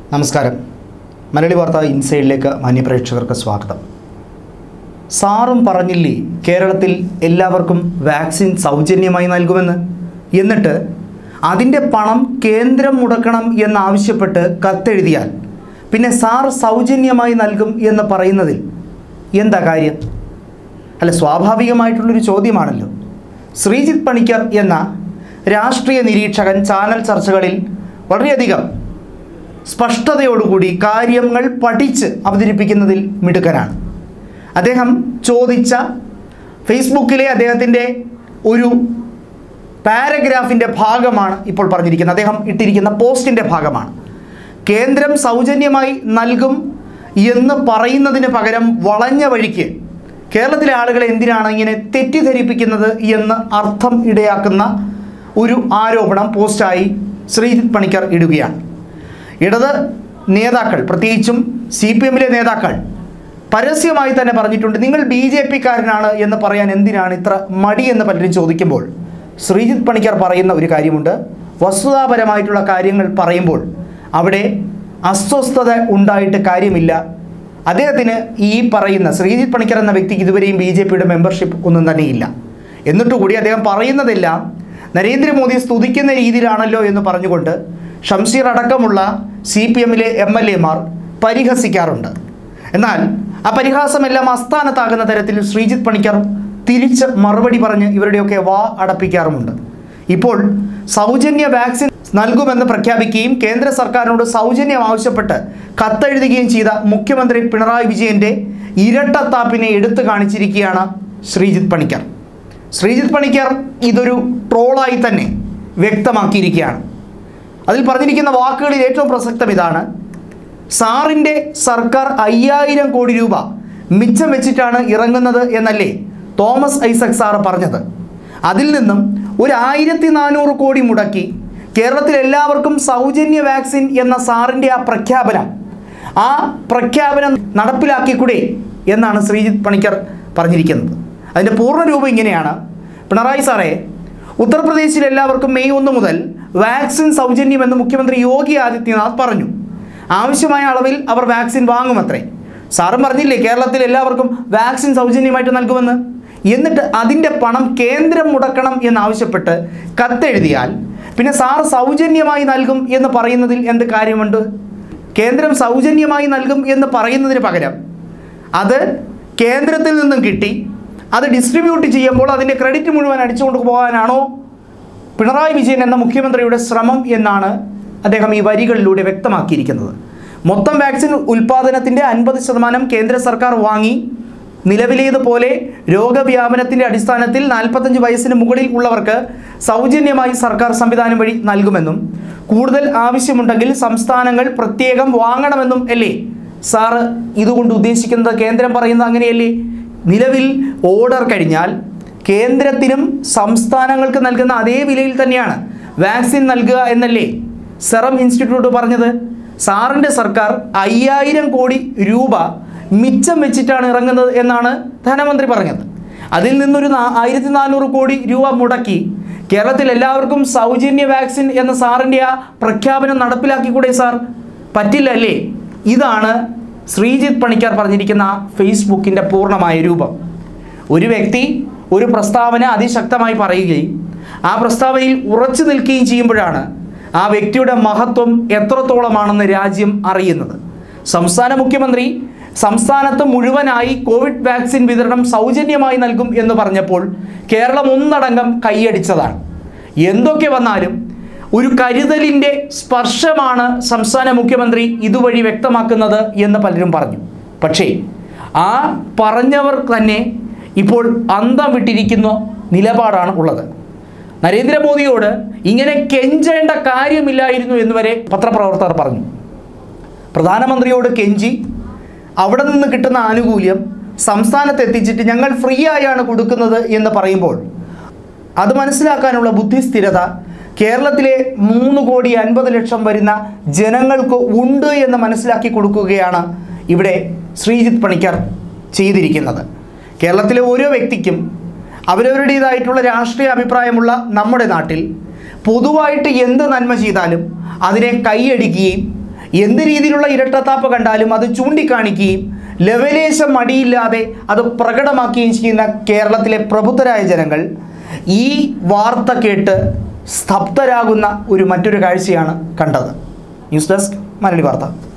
നമസ്കാരം. മലയാളി വാർത്ത ഇൻസൈഡിലേക്ക് മാന്യപ്രേക്ഷകർക്ക് സ്വാഗതം. സാറും പറഞ്ഞില്ലേ കേരളത്തിൽ എല്ലാവർക്കും വാക്സിൻ സൗജന്യമായി നൽകുമെന്ന്, എന്നിട്ട് അതിൻ്റെ പണം കേന്ദ്രം മുടക്കണം എന്നാവശ്യപ്പെട്ട് കത്തെഴുതിയാൽ പിന്നെ സാർ സൗജന്യമായി നൽകും എന്ന് പറയുന്നതിൽ എന്താ കാര്യം? അല്ല, സ്വാഭാവികമായിട്ടുള്ളൊരു ചോദ്യമാണല്ലോ. ശ്രീജിത്ത് പണിക്കർ എന്ന രാഷ്ട്രീയ നിരീക്ഷകൻ ചാനൽ ചർച്ചകളിൽ വളരെയധികം സ്പഷ്ടതയോടുകൂടി കാര്യങ്ങൾ പഠിച്ച് അവതരിപ്പിക്കുന്നതിൽ മിടുക്കനാണ്. അദ്ദേഹം ചോദിച്ച ഫേസ്ബുക്കിലെ അദ്ദേഹത്തിൻ്റെ ഒരു പാരഗ്രാഫിൻ്റെ ഭാഗമാണ് ഇപ്പോൾ പറഞ്ഞിരിക്കുന്നത്. അദ്ദേഹം ഇട്ടിരിക്കുന്ന പോസ്റ്റിൻ്റെ ഭാഗമാണ്. കേന്ദ്രം സൗജന്യമായി നൽകും എന്ന് പറയുന്നതിന് പകരം വളഞ്ഞ വഴിക്ക് കേരളത്തിലെ ആളുകളെ എന്തിനാണ് ഇങ്ങനെ തെറ്റിദ്ധരിപ്പിക്കുന്നത് എന്ന് അർത്ഥം ഇടയാക്കുന്ന ഒരു ആരോപണം പോസ്റ്റായി ശ്രീജിത്ത് പണിക്കർ ഇടുകയാണ്. ഇടത് നേതാക്കൾ, പ്രത്യേകിച്ചും CPM-ലെ നേതാക്കൾ പരസ്യമായി തന്നെ പറഞ്ഞിട്ടുണ്ട്, നിങ്ങൾ BJP-കാരനാണ് എന്ന് പറയാൻ എന്തിനാണ് ഇത്ര മടിയെന്ന് പലരും ചോദിക്കുമ്പോൾ ശ്രീജിത്ത് പണിക്കർ പറയുന്ന ഒരു കാര്യമുണ്ട്. വസ്തുതാപരമായിട്ടുള്ള കാര്യങ്ങൾ പറയുമ്പോൾ അവിടെ അസ്വസ്ഥത ഉണ്ടായിട്ട് കാര്യമില്ല. അദ്ദേഹത്തിന് ഈ പറയുന്ന ശ്രീജിത്ത് പണിക്കർ എന്ന വ്യക്തിക്ക് ഇതുവരെയും BJP-യുടെ മെമ്പർഷിപ്പ് ഒന്നും തന്നെയില്ല. എന്നിട്ടുകൂടി അദ്ദേഹം പറയുന്നതെല്ലാം നരേന്ദ്രമോദിയെ സ്തുതിക്കുന്ന രീതിയിലാണല്ലോ എന്ന് പറഞ്ഞുകൊണ്ട് ഷംസീർ അടക്കമുള്ള CPM-ലെ MLA-മാർ പരിഹസിക്കാറുണ്ട്. എന്നാൽ ആ പരിഹാസമെല്ലാം അസ്ഥാനത്താകുന്ന തരത്തിൽ ശ്രീജിത്ത് പണിക്കർ തിരിച്ച് മറുപടി പറഞ്ഞ് ഇവരുടെയൊക്കെ വാ അടപ്പിക്കാറുമുണ്ട്. ഇപ്പോൾ സൗജന്യ വാക്സിൻ നൽകുമെന്ന് പ്രഖ്യാപിക്കുകയും കേന്ദ്ര സർക്കാരിനോട് സൗജന്യം ആവശ്യപ്പെട്ട് കത്തെഴുതുകയും ചെയ്ത മുഖ്യമന്ത്രി പിണറായി വിജയൻ്റെ ഇരട്ടത്താപ്പിനെ എടുത്തു കാണിച്ചിരിക്കുകയാണ് ശ്രീജിത്ത് പണിക്കർ. ശ്രീജിത്ത് പണിക്കർ ഇതൊരു ട്രോളായി തന്നെ വ്യക്തമാക്കിയിരിക്കുകയാണ്. അതിൽ പറഞ്ഞിരിക്കുന്ന വാക്കുകളിൽ ഏറ്റവും പ്രസക്തം ഇതാണ്: സാറിൻ്റെ സർക്കാർ 5000 കോടി രൂപ മിച്ചം വെച്ചിട്ടാണ് ഇറങ്ങുന്നത് എന്നല്ലേ തോമസ് ഐസക് സാറ് പറഞ്ഞത്. അതിൽ നിന്നും ഒരു 1400 കോടി മുടക്കി കേരളത്തിൽ എല്ലാവർക്കും സൗജന്യ വാക്സിൻ എന്ന സാറിൻ്റെ ആ പ്രഖ്യാപനം നടപ്പിലാക്കിക്കൂടെ എന്നാണ് ശ്രീജിത്ത് പണിക്കർ പറഞ്ഞിരിക്കുന്നത്. അതിൻ്റെ പൂർണ്ണരൂപം ഇങ്ങനെയാണ്: പിണറായി സാറേ, ഉത്തർപ്രദേശിൽ എല്ലാവർക്കും മെയ് 1 മുതൽ വാക്സിൻ സൗജന്യമെന്ന് മുഖ്യമന്ത്രി യോഗി ആദിത്യനാഥ് പറഞ്ഞു. ആവശ്യമായ അളവിൽ അവർ വാക്സിൻ വാങ്ങുമത്രേ. സാറും പറഞ്ഞില്ലേ കേരളത്തിൽ എല്ലാവർക്കും വാക്സിൻ സൗജന്യമായിട്ട് നൽകുമെന്ന്. എന്നിട്ട് അതിൻ്റെ പണം കേന്ദ്രം മുടക്കണം എന്നാവശ്യപ്പെട്ട് കത്തെഴുതിയാൽ പിന്നെ സാർ സൗജന്യമായി നൽകും എന്ന് പറയുന്നതിൽ എന്ത് കാര്യമുണ്ട്? കേന്ദ്രം സൗജന്യമായി നൽകും എന്ന് പറയുന്നതിന് പകരം അത് കേന്ദ്രത്തിൽ നിന്നും കിട്ടി അത് ഡിസ്ട്രിബ്യൂട്ട് ചെയ്യുമ്പോൾ അതിൻ്റെ ക്രെഡിറ്റ് മുഴുവൻ അടിച്ചുകൊണ്ട് പോകാനാണോ പിണറായി വിജയൻ എന്ന മുഖ്യമന്ത്രിയുടെ ശ്രമം എന്നാണ് അദ്ദേഹം ഈ വരികളിലൂടെ വ്യക്തമാക്കിയിരിക്കുന്നത്. മൊത്തം വാക്സിൻ ഉൽപ്പാദനത്തിൻ്റെ 50% കേന്ദ്ര സർക്കാർ വാങ്ങി നിലവിലേതുപോലെ രോഗവ്യാപനത്തിൻ്റെ അടിസ്ഥാനത്തിൽ 45 വയസ്സിന് മുകളിൽ ഉള്ളവർക്ക് സൗജന്യമായി സർക്കാർ സംവിധാനം വഴി നൽകുമെന്നും കൂടുതൽ ആവശ്യമുണ്ടെങ്കിൽ സംസ്ഥാനങ്ങൾ പ്രത്യേകം വാങ്ങണമെന്നും അല്ലേ സാറ് ഇതുകൊണ്ട് ഉദ്ദേശിക്കുന്നത്? കേന്ദ്രം പറയുന്നത് അങ്ങനെയല്ലേ? നിലവിൽ ഓർഡർ കഴിഞ്ഞാൽ കേന്ദ്രത്തിനും സംസ്ഥാനങ്ങൾക്ക് നൽകുന്ന അതേ വിലയിൽ തന്നെയാണ് വാക്സിൻ നൽകുക എന്നല്ലേ സെറം ഇൻസ്റ്റിറ്റ്യൂട്ട് പറഞ്ഞത്? സാറിൻ്റെ സർക്കാർ 5000 കോടി രൂപ മിച്ചം വെച്ചിട്ടാണ് ഇറങ്ങുന്നത് എന്നാണ് ധനമന്ത്രി പറഞ്ഞത്. അതിൽ നിന്നൊരു 1400 കോടി രൂപ മുടക്കി കേരളത്തിൽ എല്ലാവർക്കും സൗജന്യ വാക്സിൻ എന്ന സാറിൻ്റെ ആ പ്രഖ്യാപനം നടപ്പിലാക്കിക്കൂടെ സാർ? പറ്റില്ല അല്ലേ? ഇതാണ് ശ്രീജിത്ത് പണിക്കർ പറഞ്ഞിരിക്കുന്ന ഫേസ്ബുക്കിൻ്റെ പൂർണ്ണമായ രൂപം. ഒരു വ്യക്തി ഒരു പ്രസ്താവന അതിശക്തമായി പറയുകയും ആ പ്രസ്താവനയിൽ ഉറച്ചു നിൽക്കുകയും ചെയ്യുമ്പോഴാണ് ആ വ്യക്തിയുടെ മഹത്വം എത്രത്തോളമാണെന്ന് രാജ്യം അറിയുന്നത്. സംസ്ഥാന മുഖ്യമന്ത്രി സംസ്ഥാനത്ത് മുഴുവനായി കോവിഡ് വാക്സിൻ വിതരണം സൗജന്യമായി നൽകും എന്ന് പറഞ്ഞപ്പോൾ കേരളം ഒന്നടങ്കം കൈയടിച്ചതാണ്. എന്തൊക്കെ വന്നാലും ഒരു കരുതലിൻ്റെ സ്പർശമാണ് സംസ്ഥാന മുഖ്യമന്ത്രി ഇതുവഴി വ്യക്തമാക്കുന്നത് എന്ന് പലരും പറഞ്ഞു. പക്ഷേ ആ പറഞ്ഞവർ തന്നെ ഇപ്പോൾ അന്തം വിട്ടിരിക്കുന്ന നിലപാടാണ് ഉള്ളത്. നരേന്ദ്രമോദിയോട് ഇങ്ങനെ കെഞ്ചേണ്ട കാര്യമില്ലായിരുന്നു എന്ന് വരെ പത്രപ്രവർത്തകർ പറഞ്ഞു. പ്രധാനമന്ത്രിയോട് കെഞ്ചി അവിടെ നിന്ന് കിട്ടുന്ന ആനുകൂല്യം സംസ്ഥാനത്ത് എത്തിച്ചിട്ട് ഞങ്ങൾ ഫ്രീ ആയാണ് കൊടുക്കുന്നത് എന്ന് പറയുമ്പോൾ അത് മനസ്സിലാക്കാനുള്ള ബുദ്ധിസ്ഥിരത കേരളത്തിലെ 3,50,00,000 വരുന്ന ജനങ്ങൾക്ക് ഉണ്ട് എന്ന് മനസ്സിലാക്കി കൊടുക്കുകയാണ് ഇവിടെ ശ്രീജിത്ത് പണിക്കർ ചെയ്തിരിക്കുന്നത്. കേരളത്തിലെ ഓരോ വ്യക്തിക്കും അവരവരുടേതായിട്ടുള്ള രാഷ്ട്രീയ അഭിപ്രായമുള്ള നമ്മുടെ നാട്ടിൽ പൊതുവായിട്ട് എന്ത് നന്മ ചെയ്താലും അതിനെ കൈയടിക്കുകയും എന്ത് രീതിയിലുള്ള ഇരട്ടത്താപ്പ് കണ്ടാലും അത് ചൂണ്ടിക്കാണിക്കുകയും ലവലേശം മടിയില്ലാതെ അത് പ്രകടമാക്കുകയും ചെയ്യുന്ന കേരളത്തിലെ പ്രബുദ്ധരായ ജനങ്ങൾ ഈ വാർത്ത കേട്ട് സ്തബ്ധരാകുന്ന മറ്റൊരു കാഴ്ചയാണ് കണ്ടത്. ന്യൂസ് ഡെസ്ക് മലയാളി വാർത്ത.